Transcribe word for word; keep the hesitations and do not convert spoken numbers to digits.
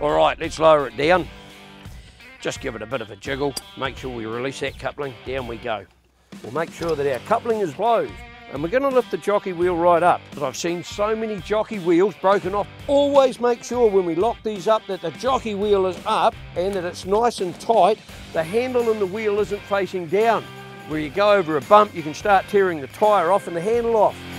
All right, let's lower it down. Just give it a bit of a jiggle. Make sure we release that coupling. Down we go. We'll make sure that our coupling is closed. And we're going to lift the jockey wheel right up, because I've seen so many jockey wheels broken off. Always make sure when we lock these up that the jockey wheel is up and that it's nice and tight. The handle and the wheel isn't facing down. Where you go over a bump, you can start tearing the tyre off and the handle off.